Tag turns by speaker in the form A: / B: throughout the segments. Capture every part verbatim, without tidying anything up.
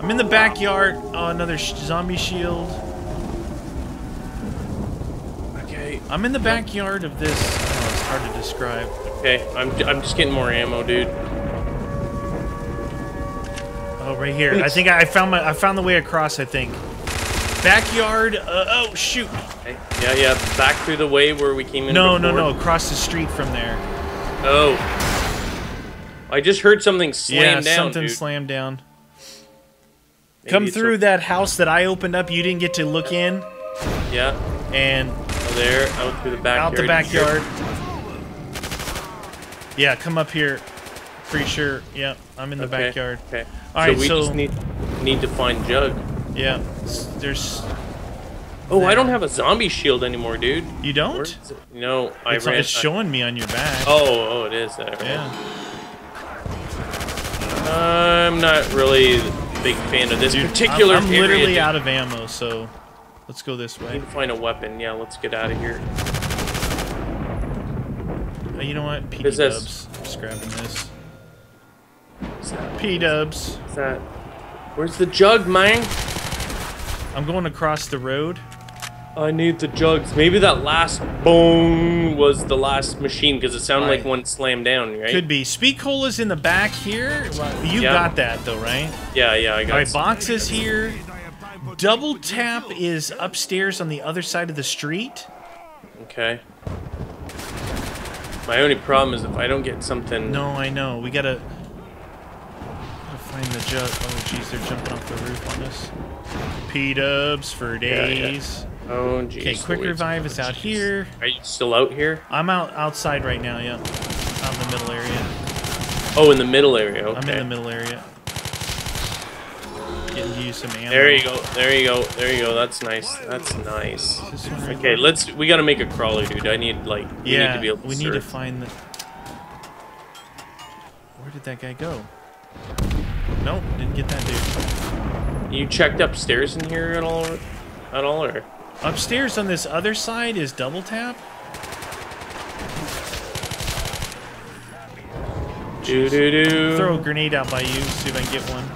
A: I'm in the backyard. Oh, another sh zombie shield.
B: Okay.
A: I'm in the backyard of this. Oh, it's hard to describe.
B: Okay, I'm, I'm just getting more ammo, dude.
A: Oh, right here. I think I found my. I found the way across. I think. Backyard. Uh, oh, shoot.
B: Okay. Yeah, yeah. Back through the way where we came in.
A: No,
B: before.
A: no, no. Across the street from there.
B: Oh. I just heard something slam
A: yeah,
B: down,
A: something
B: dude.
A: slammed down.
B: Maybe
A: Come
B: it's
A: through
B: a-
A: that house that I opened up. You didn't get to look in.
B: Yeah.
A: And
B: Oh, there, out through the backyard.
A: out the backyard. Yeah, come up here. Pretty sure. Yeah, I'm in the
B: Okay,
A: backyard.
B: Okay.
A: All
B: so
A: right,
B: we
A: so-
B: just need need to find Jug.
A: Yeah, s- there's.
B: Oh,
A: there.
B: I don't have a zombie shield anymore, dude.
A: You don't?
B: Where is it? No, I
A: It's,
B: ran.
A: it's showing me on your back.
B: Oh, oh, it is there.
A: Yeah.
B: I'm not really a big fan of this
A: Dude,
B: particular
A: I'm, I'm
B: area,
A: literally
B: dude.
A: out of ammo, so let's go this
B: I
A: way.
B: need to find a weapon. Yeah, let's get out of here.
A: Uh, you know what? P D
B: What's this?
A: Dubs. Just grabbing this.
B: What's that?
A: P Dubs.
B: What's that? Where's the Jug, man?
A: I'm going across the road.
B: I need the Jugs. Maybe that last boom was the last machine because it sounded
A: Right.
B: like one slammed down, right?
A: Could be. Speed Cola's in the back here. Well, You
B: Yeah.
A: got that though, right?
B: Yeah, yeah, I got
A: All right,
B: it.
A: boxes here. Double tap is upstairs on the other side of the street.
B: Okay. My only problem is if I don't get something.
A: No, I know. We gotta, gotta find the Jug. Oh, jeez, they're jumping off the roof on us. P-dubs for
B: Yeah, yeah.
A: days.
B: Oh, jeez.
A: Okay, quick
B: Louise.
A: revive is out here.
B: Are you still out here?
A: I'm out outside right now. Yeah, out in the middle area.
B: Oh, in the middle area. Okay.
A: I'm in the middle area. Getting you some ammo.
B: There you go. There you go. There you go. That's nice. That's nice.
A: Is this one right
B: Okay,
A: there?
B: let's. We gotta make a crawler, dude. I need like. We
A: Yeah,
B: need to be able to
A: we need to
B: search.
A: find the. Where did that guy go? Nope, didn't get that dude.
B: You checked upstairs in here at all? At all, or?
A: Upstairs on this other side is double tap.
B: Do do do.
A: Throw a grenade out by you, see if I can get one.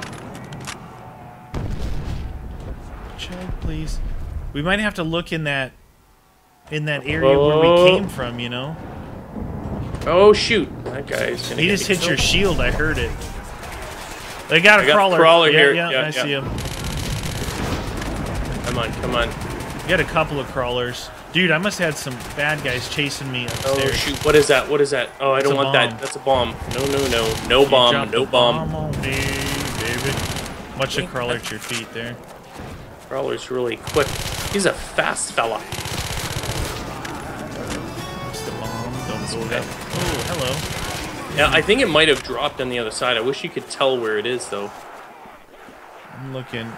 A: Chug, please. We might have to look in that in that area where
B: Oh.
A: we came from, you know?
B: Oh shoot! That guy's gonna
A: He
B: get
A: just
B: me
A: hit your
B: killed.
A: shield, I heard it. They got a
B: I got a
A: crawler.
B: crawler
A: yeah,
B: here.
A: Yeah,
B: Yeah,
A: I
B: yeah.
A: see him.
B: Come on, come on.
A: We got a couple of crawlers. Dude, I must have had some bad guys chasing me
B: Oh
A: upstairs.
B: shoot! What is that? What is that? Oh, I
A: It's
B: don't
A: a
B: want
A: bomb.
B: that. That's a bomb. No, no, no, no
A: You
B: bomb.
A: dropped
B: No
A: a
B: bomb.
A: on me, baby. Watch the crawler at your feet there.
B: Crawler's really quick. He's a fast fella.
A: What's the bomb? Don't go that. Oh, hello.
B: Yeah, I think it might have dropped on the other side. I wish you could tell where it is, though.
A: I'm looking.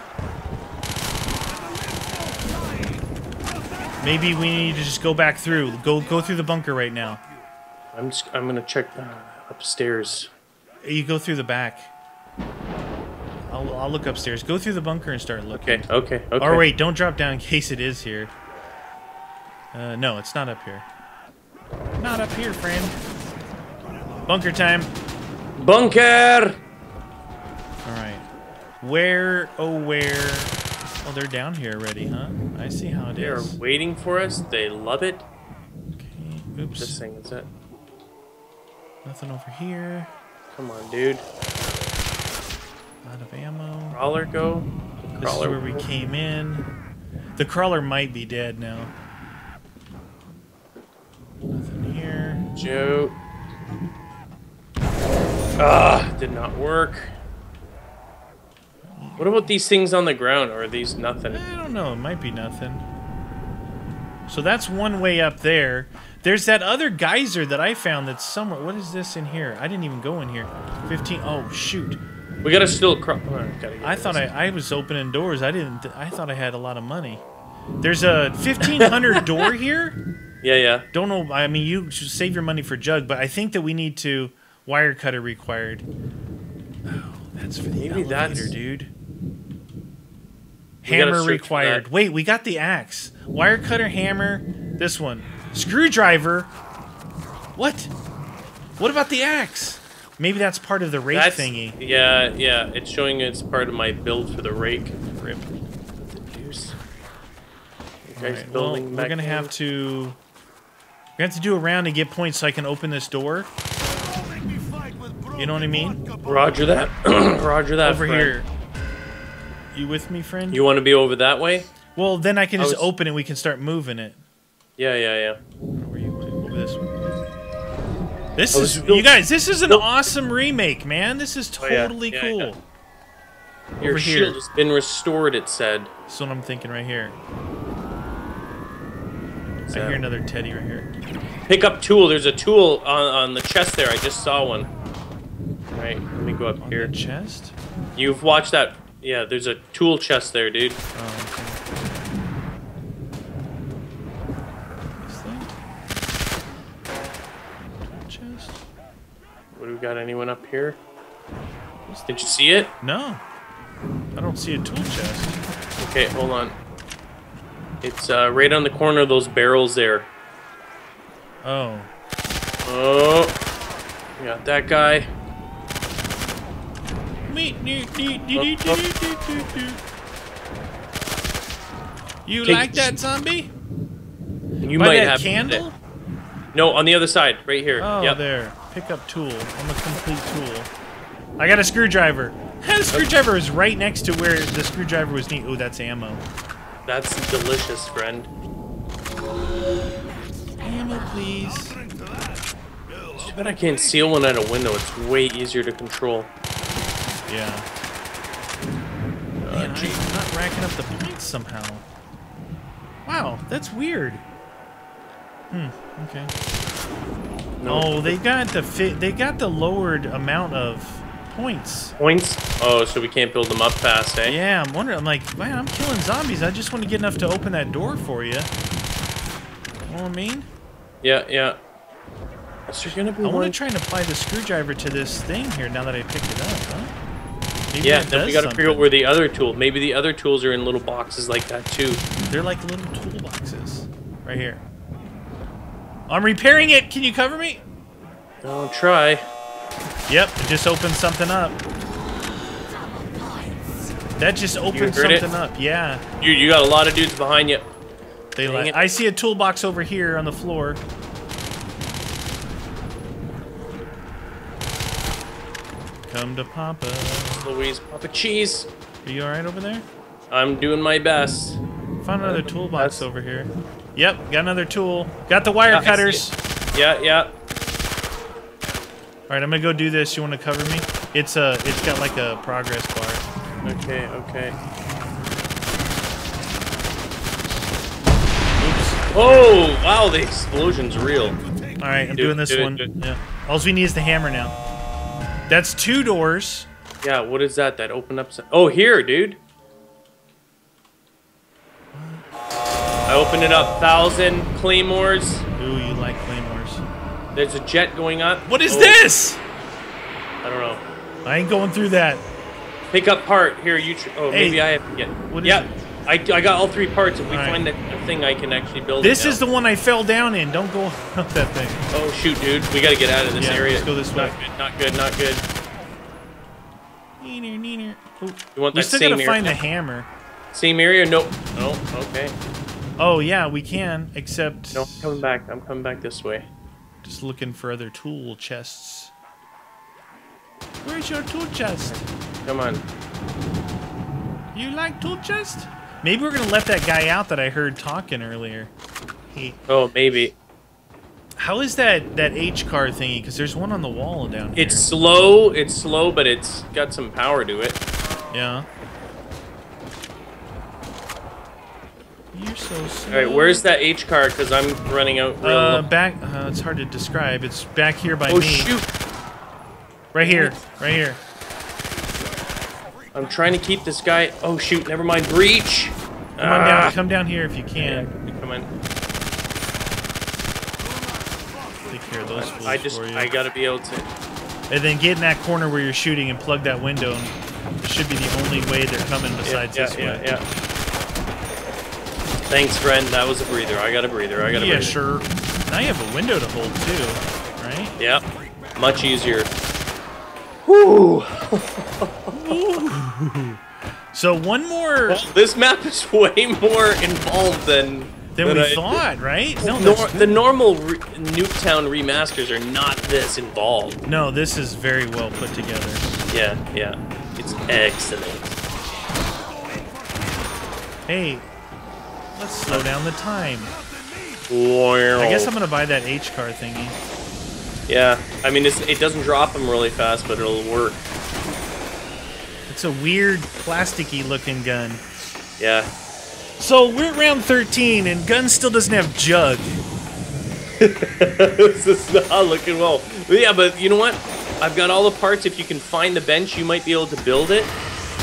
A: Maybe we need to just go back through. Go go through the bunker right now.
B: I'm just, I'm gonna check uh, upstairs.
A: You go through the back. I'll, I'll look upstairs. Go through the bunker and start looking.
B: Okay, okay, okay.
A: Or wait, don't drop down in case it is here. Uh, no, it's not up here. Not up here, friend. Bunker time.
B: Bunker!
A: Alright. Where, oh where... Oh, they're down here already, huh? I see how it
B: They're
A: is.
B: waiting for us. They love it.
A: Okay,
B: This
A: oops.
B: thing is it.
A: Nothing over here.
B: Come on, dude.
A: Out of ammo.
B: Crawler go.
A: This
B: Crawler.
A: is where we came in. The crawler might be dead now. Nothing here.
B: Joe. Ah, did not work. What about these things on the ground? Or are these nothing?
A: I don't know. It might be nothing. So that's one way up there. There's that other geyser that I found that's somewhere. What is this in here? I didn't even go in here. fifteen. Oh, shoot.
B: We gotta still crawl. Oh, gotta get
A: I
B: this.
A: thought I, I was opening doors. I didn't. I thought I had a lot of money. There's a fifteen hundred door here.
B: Yeah, yeah.
A: Don't know. I mean, you should save your money for Jug, but I think that we need to wire cutter required. Oh, that's for the
B: Maybe
A: elevator,
B: that's-
A: dude.
B: We gotta
A: Hammer
B: search for
A: required.
B: that.
A: Wait, we got the axe. Wire cutter, hammer. This one. Screwdriver. What? What about the axe? Maybe that's part of the rake
B: That's,
A: thingy.
B: Yeah, yeah. It's showing it's part of my build for the rake.
A: Rip.
B: Deuce. You guys
A: Alright, well,
B: building
A: we're
B: back
A: gonna
B: in?
A: have to... We're gonna have to do a round to get points so I can open this door. You know what I mean?
B: Roger that. Roger that,
A: Over
B: friend.
A: here. You with me, friend?
B: You want to be over that way?
A: Well, then I can
B: I
A: just
B: was-
A: open it. We can start moving it.
B: Yeah, yeah, yeah.
A: Where are you? Over this one. This
B: Oh,
A: is,
B: this is-
A: you guys. This is an
B: Nope.
A: awesome remake, man. This is
B: Oh, yeah.
A: totally
B: Yeah,
A: cool.
B: yeah. Your
A: Over
B: shield
A: here.
B: has been restored, it said.
A: That's what I'm thinking right here.
B: What's
A: I
B: that?
A: hear another teddy right here.
B: Pick up tool. There's a tool on, on the chest there. I just saw one. Alright, let me go up
A: On
B: here.
A: the chest.
B: You've watched that. Yeah, there's a tool chest there, dude.
A: Oh, okay. This thing? Tool chest?
B: What do we got? Anyone up here? Did you see it?
A: No. I don't see a tool chest.
B: Okay, hold on. It's uh, right on the corner of those barrels there.
A: Oh.
B: Oh, we got that guy.
A: Me- do- do- do- do- do- do- do- do. You
B: Take-
A: like that zombie?
B: You
A: By
B: might
A: that
B: have
A: candle?
B: No, on the other side, right here.
A: Oh,
B: Yep.
A: there. Pick up tool. I'm a complete tool. I got a screwdriver. The screwdriver is right next to where the screwdriver was neat. Oh, that's ammo.
B: That's delicious, friend.
A: Ammo, please.
B: Too bad I can't seal one at a window. It's way easier to control.
A: Yeah. Man, I'm not racking up the points somehow. Wow, that's weird. Hmm. Okay.
B: No.
A: Oh, they got the fit. They got the lowered amount of points.
B: Points? Oh, so we can't build them up fast, eh?
A: Yeah, I'm wondering. I'm like, man, I'm killing zombies. I just want to get enough to open that door for you. You know what I mean?
B: Yeah, yeah. Is there gonna be
A: I want
B: one?
A: to try and apply the screwdriver to this thing here now that I picked it up, huh? Maybe
B: Yeah,
A: that
B: then we
A: does
B: gotta figure out
A: something.
B: where the other tool. Maybe the other tools are in little boxes like that too.
A: They're like little toolboxes. Right here. I'm repairing it. Can you cover me?
B: I'll try.
A: Yep, it just opened something up. That just opened
B: heard it?
A: something up. Yeah.
B: You you got a lot of dudes behind you.
A: They
B: Dang
A: like.
B: it.
A: I see a toolbox over here on the floor. Come to Papa.
B: Louise, Papa Cheese.
A: Are you all right over there?
B: I'm doing my best.
A: Found another
B: Uh,
A: toolbox
B: that's-
A: over here. Yep, got another tool. Got the wire
B: Yeah, I see
A: cutters.
B: Yeah, yeah.
A: All right, I'm gonna go do this. You want to cover me? It's a. It's got like a progress bar.
B: Okay, okay.
A: Oops.
B: Oh, wow, the explosion's real.
A: All right, I'm
B: Do it,
A: doing this
B: do it,
A: one.
B: do it.
A: Yeah. All we need is the hammer now. That's two doors.
B: Yeah, what is that? That open up. Oh, here, dude. I opened it up. Thousand claymores.
A: Ooh, you like claymores.
B: There's a jet going up.
A: What is
B: Oh,
A: this?
B: I don't know.
A: I ain't going through that.
B: Pick up part. Here, you. Tr oh,
A: Hey,
B: maybe I have to get.
A: what is
B: yeah,
A: it?
B: I, I got all three parts. If we
A: All right.
B: find that the thing, I can actually build
A: This
B: it
A: is the one I fell down in. Don't go up that thing.
B: Oh, shoot, dude. We gotta get out of this
A: Yeah,
B: area.
A: let's go this
B: not
A: way.
B: Good, not good, not good.
A: Neener, neener. Ooh.
B: You want
A: We
B: that
A: still
B: same
A: gotta find the
B: area?
A: hammer.
B: Same area? Nope. No, okay.
A: Oh yeah, we can. Except
B: No, I'm coming back. I'm coming back this way.
A: just looking for other tool chests. Where's your tool chest?
B: Come on.
A: You like tool chest? Maybe we're gonna let that guy out that I heard talking earlier. He,
B: Oh, maybe.
A: how is that that H car thingy? Because there's one on the wall down here.
B: It's slow. It's slow, but it's got some power to it.
A: Yeah. You're so slow.
B: All right, where's that H car? Because I'm running out. Real
A: Uh,
B: low.
A: back. Uh, it's hard to describe. It's back here by
B: Oh
A: me.
B: shoot!
A: Right here. Right here.
B: I'm trying to keep this guy. Oh shoot! Never mind. Breach.
A: Come on down. Come down here if you
B: Yeah,
A: can.
B: come on.
A: Take care of those fools
B: I just.
A: for you.
B: I gotta be able to.
A: And then get in that corner where you're shooting and plug that window. And it should be the only way they're coming
B: Yeah,
A: besides
B: yeah,
A: this
B: yeah,
A: way.
B: yeah. Thanks, friend. That was a breather. I got a breather. I got a
A: Yeah,
B: breather.
A: sure. Now you have a window to hold too, right?
B: Yeah. Much easier. Whew.
A: So one more
B: Well, this map is way more involved than
A: than
B: than
A: we
B: I-
A: thought, right? No,
B: Nor-
A: that's
B: the
A: good.
B: normal re- Nuketown remasters are not this involved.
A: No, this is very well put together.
B: Yeah, yeah. It's excellent.
A: Hey, let's slow down the time.
B: Wow.
A: I guess I'm gonna buy that H car thingy.
B: Yeah, I mean, it's, it doesn't drop them really fast, but it'll work.
A: It's a weird, plasticky looking gun.
B: Yeah.
A: So we're at round thirteen, and gun still doesn't have jug.
B: This is not looking well. But yeah, but you know what? I've got all the parts. If you can find the bench, you might be able to build it.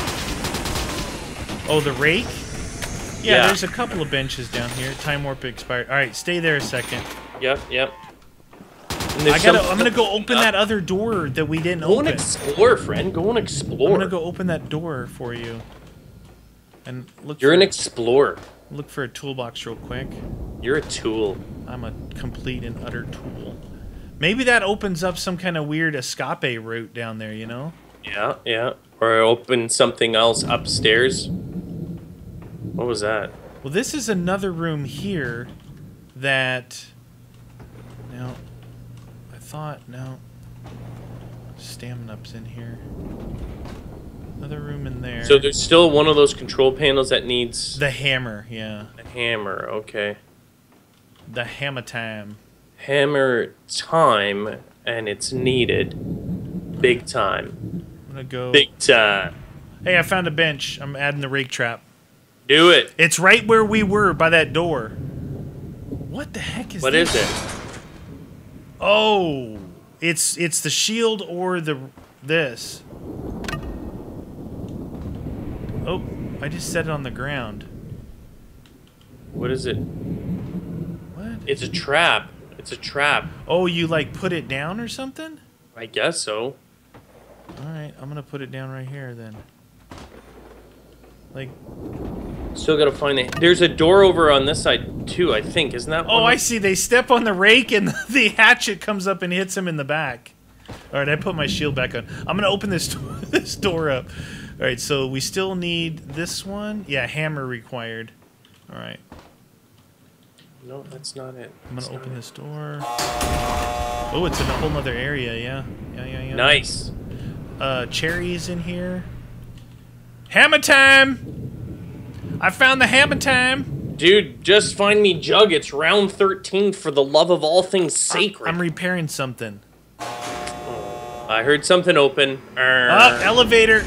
A: Oh, the rake? Yeah,
B: Yeah.
A: there's a couple of benches down here. Time warp expired. All right, stay there a second.
B: Yep, yep. And
A: I
B: there's
A: gotta.
B: some-
A: I'm gonna go open that other door that we didn't
B: Go and
A: open.
B: explore, friend. Go and explore.
A: I'm gonna go open that door for you. And look.
B: You're
A: for,
B: an explorer.
A: Look for a toolbox real quick.
B: You're a tool.
A: I'm a complete and utter tool. Maybe that opens up some kind of weird escape route down there. You know?
B: Yeah, yeah. Or open something else upstairs. What was that?
A: Well, this is another room here that. No. I thought no. Stamina-up's in here. Another room in there.
B: So there's still one of those control panels that needs
A: The hammer, yeah.
B: a hammer. Okay.
A: The hammer time.
B: Hammer time, and it's needed. Big time.
A: I'm gonna go.
B: Big time.
A: Hey, I found a bench. I'm adding the rake trap.
B: Do it.
A: It's right where we were by that door. What the heck is
B: What
A: this?
B: is it?
A: Oh, it's it's the shield or the this. Oh, I just set it on the ground.
B: What is it?
A: What?
B: It's a trap. It's a trap.
A: Oh, you like put it down or something?
B: I guess so.
A: All right, I'm gonna put it down right here then. Like,
B: Still gotta find it. There's a door over on this side too, I think. Isn't that
A: oh,
B: one?
A: I see. They step on the rake and the hatchet comes up and hits him in the back. All right, I put my shield back on. I'm gonna open this this door up. All right, so we still need this one. Yeah, hammer required. All right,
B: No, that's not it.
A: I'm
B: That's
A: gonna
B: not
A: open
B: it.
A: this door. Oh, it's in a whole nother area. Yeah, yeah, yeah, yeah.
B: Nice.
A: Uh, cherries in here. Hammer time! I found the hammer time.
B: Dude, just find me Jug. It's round thirteen for the love of all things sacred.
A: I'm repairing something.
B: I heard something open. Err.
A: Up, elevator.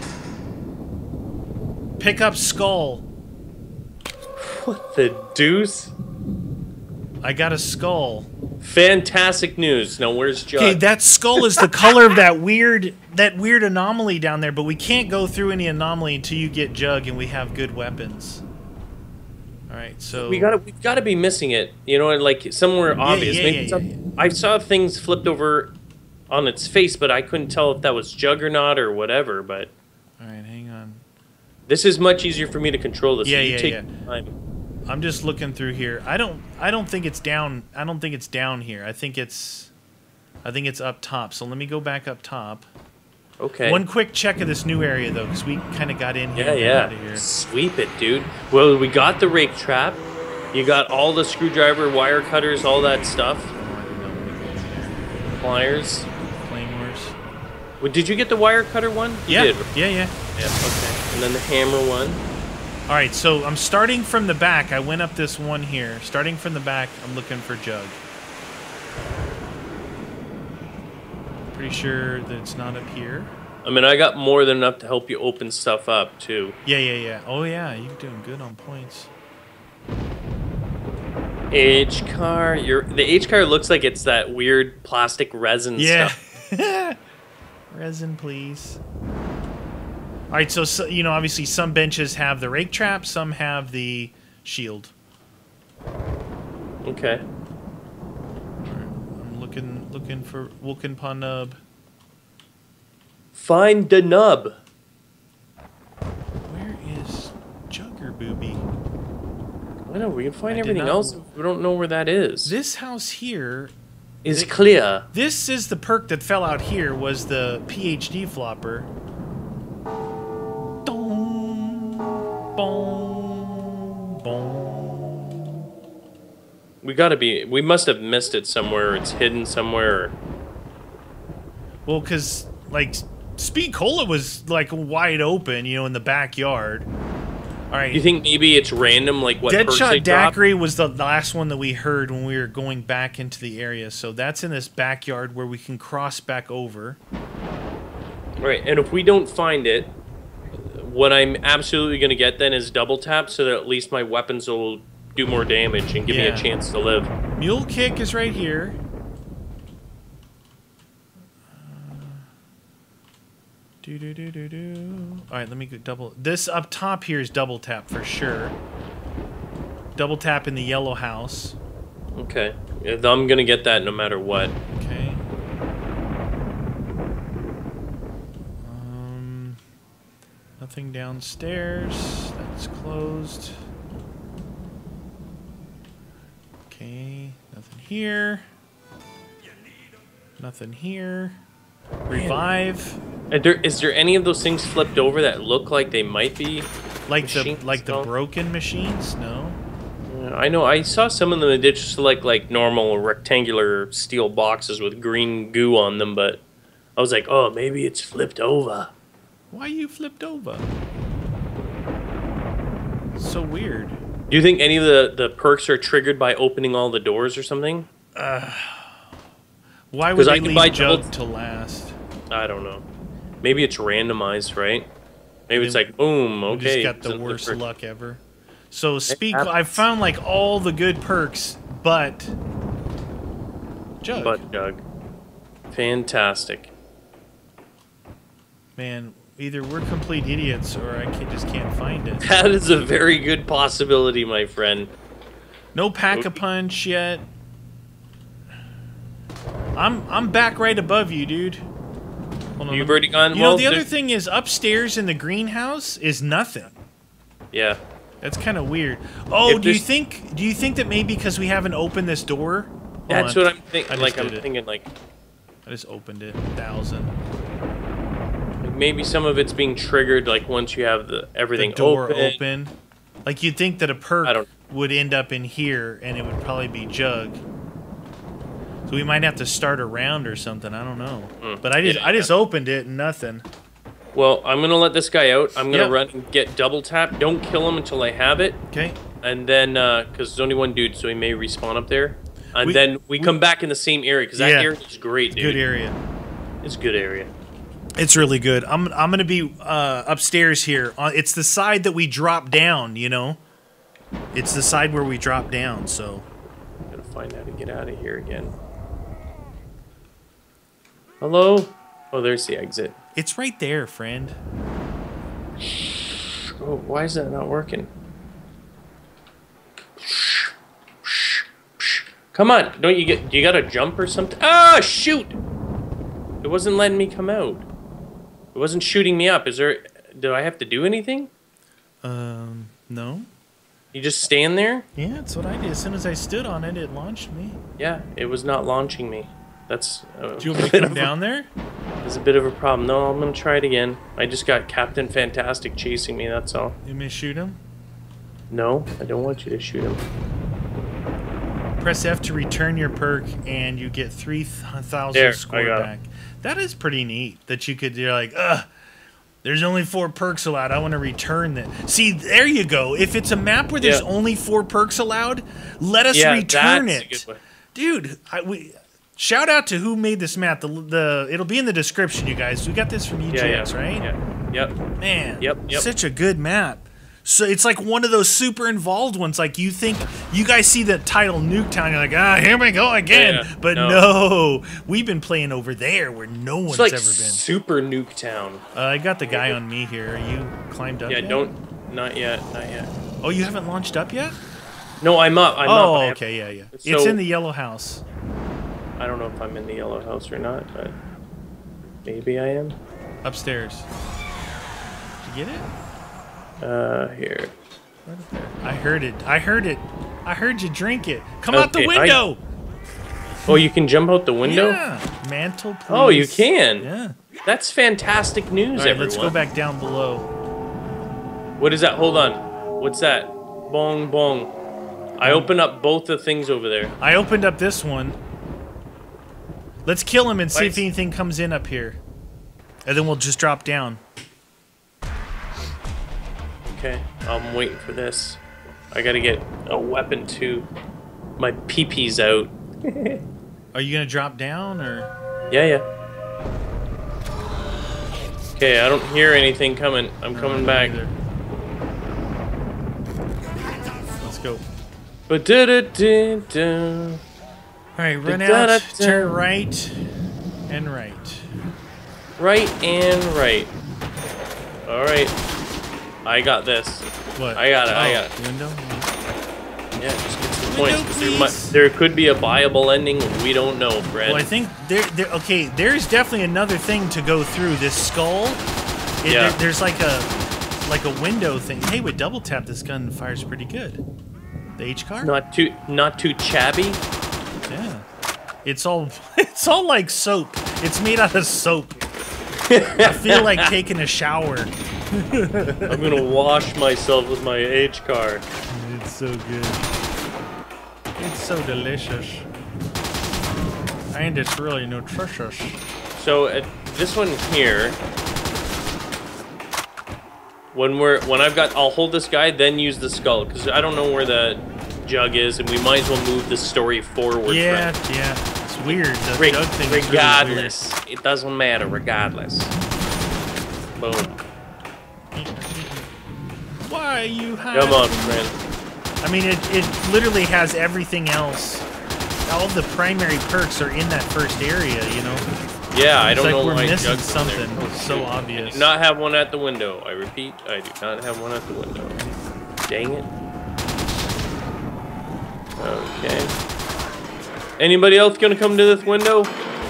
A: Pick up skull.
B: What the deuce?
A: I got a skull.
B: Fantastic news. Now where's Jug?
A: Okay, that skull is the color of that weird that weird anomaly down there, but we can't go through any anomaly until you get Jug and we have good weapons. All right, so
B: we gotta, we've got to be missing it. You know, like somewhere obvious.
A: yeah,
B: Maybe
A: yeah,
B: some-
A: yeah,
B: I saw things flipped over on its face, but I couldn't tell if that was Jug or not or whatever. But
A: All right, hang on.
B: this is much easier for me to control this. so
A: Yeah,
B: you
A: yeah,
B: take
A: yeah.
B: your time.
A: I'm just looking through here. I don't I don't think it's down. I don't think it's down here. I think it's I think it's up top. So let me go back up top.
B: Okay.
A: One quick check of this new area though, because we kind of got in here.
B: Yeah,
A: and got
B: yeah.
A: Out of here.
B: Sweep it, dude. Well, we got the rake trap. You got all the screwdriver, wire cutters, all that stuff. Pliers.
A: Claymores.
B: Well, did you get the wire cutter one? You
A: Yeah,
B: did.
A: yeah, yeah.
B: Yeah, okay. And then the hammer one.
A: All right, so I'm starting from the back. I went up this one here. Starting from the back, I'm looking for Jug. Pretty sure that it's not up here.
B: I mean, I got more than enough to help you open stuff up, too.
A: Yeah, yeah, yeah. Oh, yeah, you're doing good on points.
B: H car. Your the H car looks like it's that weird plastic resin
A: Yeah.
B: stuff.
A: Resin, please. All right, so, so, you know, obviously some benches have the rake trap, some have the shield.
B: Okay.
A: I'm looking looking for Wulkenpa nub.
B: Find the nub.
A: Where is Jugger Booby?
B: I know, we can find
A: I did
B: everything
A: not-
B: else. We don't know where that is.
A: This house here
B: is clear.
A: This is the perk that fell out here, was the P H D flopper. Dong, bong, bong.
B: We gotta be. We must have missed it somewhere. It's hidden somewhere.
A: Well, because, like, Speed Cola was, like, wide open, you know, in the backyard. All right.
B: You think maybe it's random, like what perks they
A: Deadshot
B: drop?
A: Daiquiri was the last one that we heard when we were going back into the area. So that's in this backyard where we can cross back over.
B: Right, and if we don't find it, what I'm absolutely going to get then is double tap so that at least my weapons will do more damage and give
A: Yeah.
B: me a chance to live.
A: Mule Kick is right here. Do do do do do. All right, let me go double. This up top here is double tap for sure. Double tap in the yellow house.
B: Okay, yeah, I'm going to get that no matter what.
A: Okay. Um, nothing downstairs. That's closed. Okay, nothing here. Nothing here. Revive.
B: Is there, is there any of those things flipped over that look like they might be
A: Like the
B: machines
A: like the
B: still?
A: broken machines? No.
B: Yeah, I know, I saw some of them that did just like like normal rectangular steel boxes with green goo on them, but I was like, oh, maybe it's flipped over.
A: Why you flipped over? So weird.
B: Do you think any of the, the perks are triggered by opening all the doors or something?
A: Why
B: 'Cause
A: would
B: I
A: they
B: can
A: leave
B: buy
A: Jug
B: double-
A: to last?
B: I don't know. Maybe it's randomized, right? Maybe it's
A: They-
B: like, boom,
A: We
B: okay.
A: just got the
B: it's a
A: worst
B: perk.
A: luck ever. So speak.
B: happens.
A: I found like all the good perks, but Jug.
B: Butt jug. Fantastic.
A: Man, either we're complete idiots or I can, just can't find it.
B: That is a very good possibility, my friend.
A: No Pack-a-Punch yet. I'm I'm back right above you, dude. Hold on,
B: You've
A: let me-
B: already gone.
A: You
B: well,
A: know, the other
B: there's-
A: thing is upstairs in the greenhouse is nothing.
B: Yeah.
A: That's kind of weird. Oh,
B: If
A: do you
B: there's-
A: think? Do you think that maybe because we haven't opened this door? Hold
B: That's
A: on.
B: what I'm
A: I
B: thinking.
A: just
B: Like, I'm
A: did it.
B: thinking, like,
A: I just opened it. Thousand.
B: like, maybe some of it's being triggered, like, once you have the everything
A: The door
B: open.
A: open. Like you'd think that a perk
B: I don't-
A: would end up in here, and it would probably be Jug. So we might have to start a round or something. I don't know.
B: Mm,
A: But I just
B: yeah,
A: I just
B: yeah.
A: opened it and nothing.
B: Well, I'm gonna let this guy out. I'm gonna
A: Yep.
B: run and get double tap. Don't kill him until I have it,
A: Okay.
B: and then uh, because there's only one dude, so he may respawn up there. And
A: We-
B: then we,
A: we-
B: come back in the same area because that
A: Yeah.
B: area is great, dude.
A: Good area.
B: It's a good area.
A: It's really good. I'm I'm gonna be uh, upstairs here. Uh, It's the side that we drop down. You know. It's the side where we drop down. So.
B: Gotta find how to get out of here again. Hello? Oh, there's the exit.
A: It's right there, friend.
B: Oh, why is that not working? Come on, don't you get? You gotta jump or something? Ah, shoot! It wasn't letting me come out. It wasn't shooting me up. Is there? Do I have to do anything?
A: Um. No.
B: You just stand there?
A: Yeah, that's what I did. As soon as I stood on it, it launched me.
B: Yeah, it was not launching me. That's. Uh,
A: Do you want me to come down there?
B: There's a bit of a problem. No, I'm gonna try it again. I just got Captain Fantastic chasing me. That's all.
A: You may shoot him.
B: No, I don't want you to shoot him.
A: Press F to return your perk, and you get three
B: There,
A: thousand
B: I
A: score
B: got it.
A: back. That is pretty neat. That you could. You're like, ugh. There's only four perks allowed. I want to return that. See, there you go. If it's a map where there's
B: Yeah.
A: only four perks allowed, let us
B: Yeah,
A: return
B: that's a
A: it,
B: good one.
A: dude. I, we shout out to who made this map. The the it'll be in the description, you guys. We got this from E J X,
B: yeah,
A: right?
B: Yeah. Yep.
A: Man,
B: Yep, yep.
A: such a good map. So it's like one of those super involved ones. Like you think you guys see the title Nuketown, you're like, ah, here we go again.
B: Yeah, yeah.
A: But
B: No.
A: no. we've been playing over there where no one's
B: It's like
A: ever been.
B: Super Nuketown.
A: Uh, I got the guy on me here. Are you climbed up?
B: Yeah,
A: yet?
B: don't. Not yet. Not yet.
A: Oh, you haven't launched up yet?
B: No, I'm up. I'm up.
A: oh,
B: I have-
A: okay, yeah, yeah. it's
B: So-
A: in the yellow house.
B: I don't know if I'm in the yellow house or not, but maybe I am.
A: Upstairs. Did you get it?
B: Uh, here.
A: Right up there. I heard it. I heard it. I heard you drink it. Come out the
B: Okay, I-
A: window.
B: Oh, you can jump out the window?
A: Yeah. Mantle, please.
B: Oh, you can?
A: Yeah.
B: That's fantastic news,
A: All right,
B: everyone.
A: let's go back down below.
B: What is that? Hold on. What's that? Bong, bong. I opened up both the things over there.
A: I opened up this one. Let's kill him and see
B: Nice.
A: if anything comes in up here. And then we'll just drop down.
B: Okay, I'm waiting for this. I gotta get a weapon too. My pee-pee's out.
A: Are you gonna drop down or?
B: Yeah, yeah. Okay, I don't hear anything coming. I'm coming back.
A: Either. Let's go.
B: But da da da da.
A: All right, run
B: Da-da-da-da.
A: out, turn right, and right.
B: Right and right. All right. I got this.
A: What?
B: I got it, I
A: Oh,
B: got it.
A: Window?
B: Yeah, just get some
A: Window,
B: points. 'Cause There, might,
A: please.
B: there could be a viable ending. We don't know, Fred.
A: Well, I think there, there. Okay, there's definitely another thing to go through. This skull. It,
B: Yeah.
A: there- there's like a, like a window thing. Hey, with double tap, this gun fires pretty good. The H car.
B: Not too, not too chabby.
A: Yeah. It's all, it's all like soap. It's made out of soap. I feel like taking a shower.
B: I'm gonna wash myself with my H car.
A: It's so good. It's so delicious. And it's really nutritious.
B: So at this one here, when we're when I've got, I'll hold this guy, then use the skull because I don't know where the jug is, and we might as well move the story forward.
A: Yeah,
B: Fred.
A: yeah. It's weird. The
B: Reg-
A: jug thing is really
B: regardless, it doesn't matter. Regardless, boom.
A: weird. Why are you high?
B: Come on, friend.
A: I mean, it, it literally has everything else. All of the primary perks are in that first area, you know?
B: Yeah, I
A: It's
B: don't
A: like
B: know
A: we're
B: why
A: missing
B: jug's in there.
A: something.
B: Oh,
A: It's so
B: shoot. I
A: obvious.
B: do not have one at the window. I repeat, I do not have one at the window. Dang it. Okay. Anybody else gonna come to this window?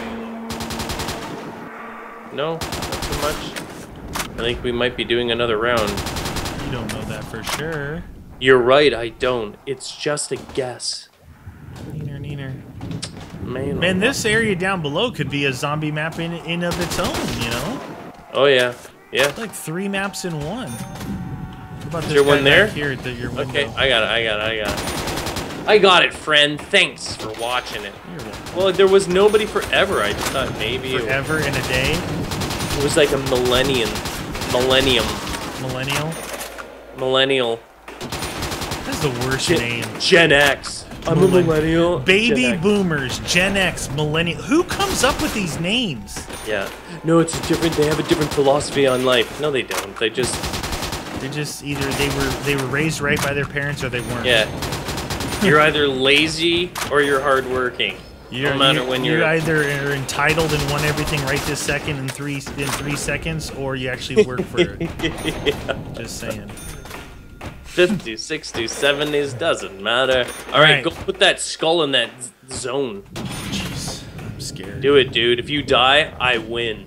B: No? Not so much? I think we might be doing another round.
A: You don't know that for sure.
B: You're right, I don't. It's just a guess.
A: Neener, neener.
B: Man,
A: Man,
B: oh,
A: this area down below could be a zombie map in, in of its own, you know?
B: oh yeah. Yeah.
A: It's like three maps in one. What about this
B: there
A: guy
B: one there?
A: back here at the, your window?
B: Okay, I got it, I got it, I got it. I got it, friend. Thanks for watching it.
A: You're welcome.
B: Well, there was nobody forever. I just thought maybe it
A: Forever in a day,
B: It was like a millennium. Millennium.
A: millennial.
B: Millennial.
A: That's the worst
B: Gen,
A: name.
B: Gen X. I'm a
A: Millenn-
B: millennial.
A: Baby
B: Gen X.
A: boomers, Gen X, millennial. Who comes up with these names?
B: Yeah. No, it's a different. They have a different philosophy on life. No, they don't. They just.
A: They just either they were they were raised right by their parents or they weren't.
B: Yeah. You're either lazy or you're hardworking.
A: You're,
B: no matter
A: you,
B: when
A: you
B: you're.
A: either are entitled and want everything right this second in three in three seconds, or you actually work for it.
B: yeah.
A: Just saying.
B: fifties, sixties, seventies, doesn't matter. All right,
A: Right.
B: go put that skull in that z- zone.
A: Jeez, I'm scared.
B: Do it, dude. If you die, I win.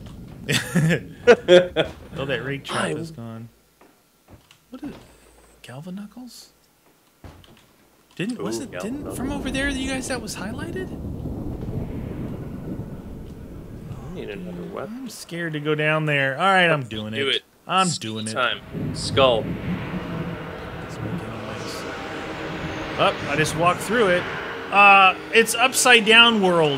A: Oh, that rake trap
B: I-
A: is gone. What is Galva Knuckles? Didn't was
B: Ooh,
A: it
B: Galva
A: didn't
B: Knuckles.
A: from over there you guys that was highlighted?
B: I need another weapon.
A: I'm scared to go down there. All right, I'm doing
B: Do
A: it.
B: it.
A: I'm
B: Skull
A: doing it.
B: Time. Skull.
A: Let's make it nice. Up, I just walked through it. Uh, it's upside down world.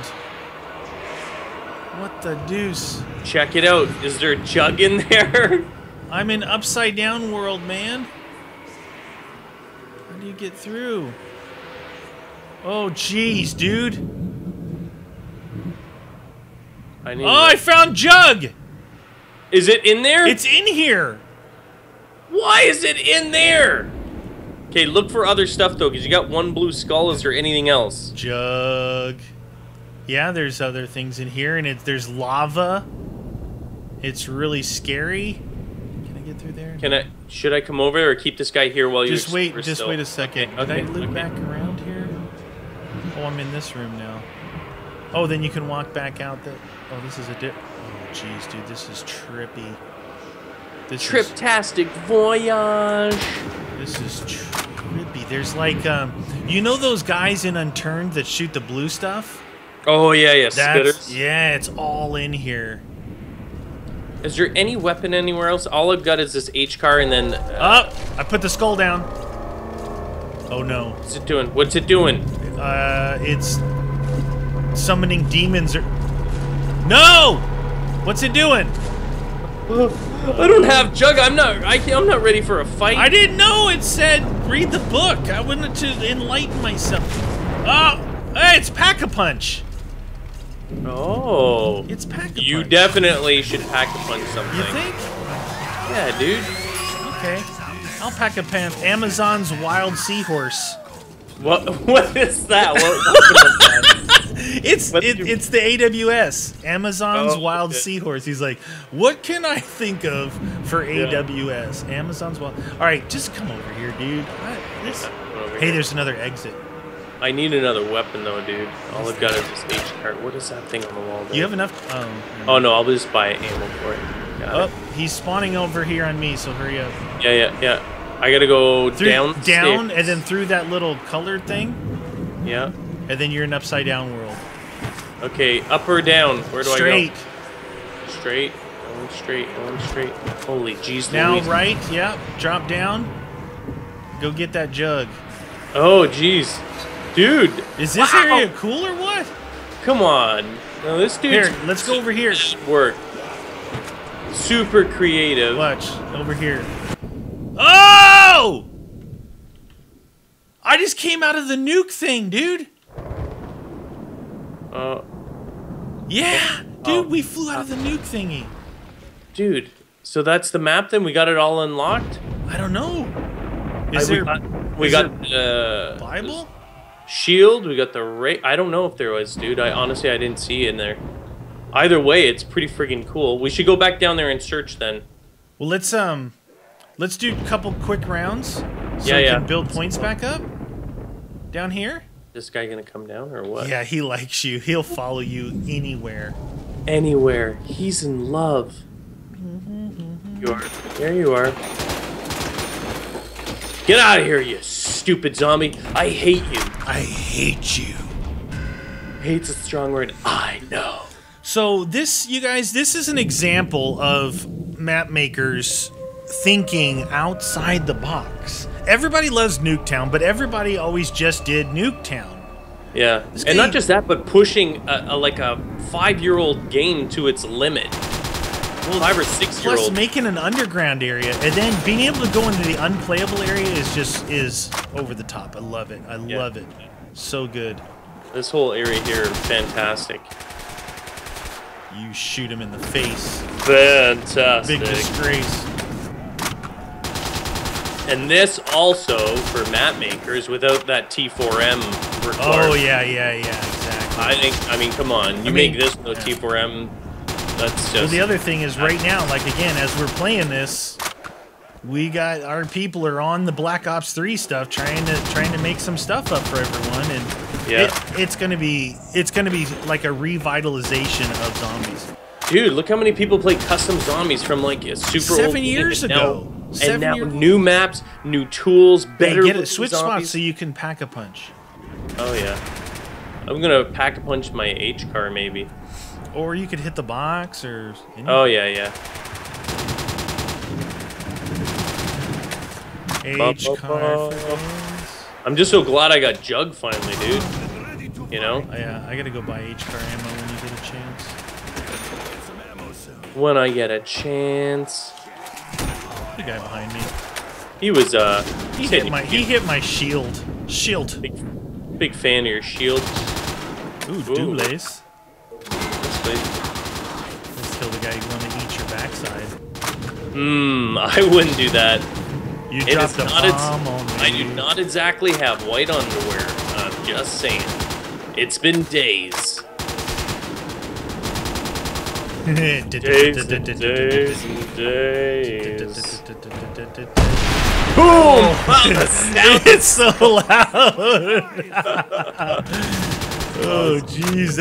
A: What the deuce?
B: Check it out. Is there a jug in there?
A: I'm in upside down world, man. How do you get through? Oh, jeez, dude.
B: I need.
A: Oh, I found Jug.
B: Is it in there?
A: It's in here.
B: Why is it in there? Okay, look for other stuff though, because you got one blue skull. Is there anything else?
A: Jug. Yeah, there's other things in here, and it's there's lava. It's really scary. Can I get through there?
B: Can I? Should I come over or keep this guy here while you?
A: Just wait,
B: explore
A: just
B: still?
A: wait a second.
B: Okay,
A: Did I
B: okay,
A: loop
B: okay.
A: back around here? Oh, I'm in this room now. Oh, then you can walk back out the... Oh, this is a dip. Oh, jeez, dude, this is trippy. This
B: Triptastic voyage.
A: is... This is trippy. There's like, um... You know those guys in Unturned that shoot the blue stuff?
B: Oh yeah, yeah.
A: That's,
B: Spitters.
A: yeah, it's all in here.
B: Is there any weapon anywhere else? All I've got is this H car, and then. Uh,
A: Oh, I put the skull down. Oh no.
B: What's it doing? What's it doing?
A: Uh, it's summoning demons or... No! What's it doing?
B: I don't have Jug. I'm not. I, I'm not ready for a fight.
A: I didn't know it said read the book. I wanted to enlighten myself. Oh, hey, it's Pack-a-Punch.
B: Oh.
A: It's Pack-a-Punch.
B: You definitely should pack a punch something.
A: You think?
B: Yeah, dude.
A: Okay. I'll pack a pan. Amazon's wild seahorse.
B: What? What is that? What, what is that?
A: It's
B: What
A: it,
B: did you-
A: it's the A W S, Amazon's
B: Oh,
A: Wild
B: okay.
A: Seahorse. He's like, what can I think of for A W S? Amazon's Wild. All right, just come over here, dude. I, this...
B: Over
A: Hey,
B: here.
A: there's another exit.
B: I need another weapon though, dude. All I've got is this H card. What is that thing on the wall? There?
A: You have enough? Um,
B: Oh no, I'll just buy ammo for it. Got
A: oh,
B: it.
A: he's spawning over here on me, so hurry up.
B: Yeah, yeah, yeah. I gotta go
A: Through,
B: down.
A: down, and then through that little colored thing,
B: Yeah.
A: and then you're in upside down world.
B: Okay, up or down? Where do
A: Straight.
B: I go? Straight. Going straight. Going straight. Holy jeez.
A: Now
B: Louise.
A: right, yep. Drop down. Go get that jug.
B: Oh jeez, dude.
A: Is this
B: Wow.
A: area cool or what?
B: Come on. No, this dude's
A: Here, let's go over here.
B: work. Super creative.
A: Watch over here. Oh! I just came out of the nuke thing, dude.
B: Uh,
A: Yeah, dude,
B: Oh.
A: we flew out of the nuke thingy.
B: dude. So that's the map then? We got it all unlocked?
A: I don't know.
B: I-
A: Is
B: we
A: there
B: got, we
A: is
B: got uh,
A: Bible?
B: shield, we got the ra- I don't know if there was, dude. I honestly I didn't see in there. Either way, it's pretty freaking cool. We should go back down there and search then.
A: Well, let's um, let's do a couple quick rounds so
B: Yeah,
A: we
B: yeah.
A: can build points back up. Down here?
B: This guy gonna come down or what?
A: Yeah, he likes you. He'll follow you anywhere.
B: Anywhere. He's in love. You are. There you are. Get out of here, you stupid zombie. I hate you.
A: I hate you.
B: Hate's a strong word. I know.
A: So this, you guys, this is an example of map makers thinking outside the box. Everybody loves Nuketown, but everybody always just did Nuketown.
B: Yeah.
A: This
B: And
A: guy-
B: not just that, but pushing a, a, like a five-year-old game to its limit.
A: Well,
B: Five or
A: plus
B: six-year-old.
A: making an underground area and then being able to go into the unplayable area is just is over the top. I love it. I
B: Yeah.
A: love it. So good.
B: This whole area here is fantastic.
A: You shoot him in the face.
B: Fantastic.
A: Big disgrace.
B: And this also, for map makers, without that T four M requirement.
A: Oh yeah, yeah, yeah, exactly.
B: I think, I mean, come on. You
A: I
B: make
A: mean,
B: this no
A: yeah.
B: T four M, that's just...
A: Well, the other thing is right now, like again, as we're playing this, we got our people are on the Black Ops three stuff, trying to trying to make some stuff up for everyone, and
B: Yeah.
A: it, it's gonna be it's gonna be like a revitalization of zombies.
B: Dude, look how many people play custom zombies from like a super
A: Seven
B: old game,
A: years
B: and
A: ago.
B: Now,
A: Seven
B: and now
A: year-
B: new maps, new tools,
A: Hey,
B: better
A: get it,
B: looking
A: switch
B: zombies.
A: spots so you can pack a punch,
B: Oh yeah. I'm gonna pack a punch my H car maybe.
A: or you could hit the box, or
B: Oh yeah, yeah.
A: H
B: Ba, ba,
A: car.
B: ba.
A: friends.
B: I'm just so glad I got Jug finally, dude. You know?
A: Oh, yeah, I gotta go buy H car ammo when you get a chance.
B: When I get a chance.
A: The guy behind me.
B: He was uh
A: He
B: said
A: hit
B: you
A: my
B: could
A: he
B: get
A: hit my shield. Shield.
B: big, big fan of your shield.
A: Ooh,
B: Ooh.
A: Doulace.
B: This place.
A: Let's kill the guy who wanna eat your backside.
B: Mmm, I wouldn't do that.
A: You
B: It
A: dropped
B: is
A: a
B: not
A: bomb on
B: ex-
A: me.
B: I do not exactly have white underwear. I'm just saying. It's been days. Days and days and days. Boom! Wow, the sound.
A: It's so loud. Oh jeez.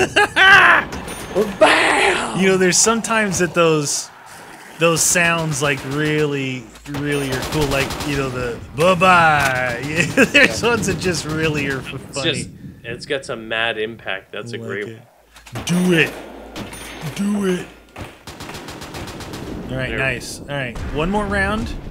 B: Bam!
A: You know, there's sometimes that those those sounds like really, really are cool. Like, you know, the bye bye. Yeah, there's ones that just really are
B: It's
A: funny.
B: just, It's got some mad impact. That's a
A: Like
B: great
A: it. Do it. Do it. All right,
B: There.
A: nice. All right, one more round.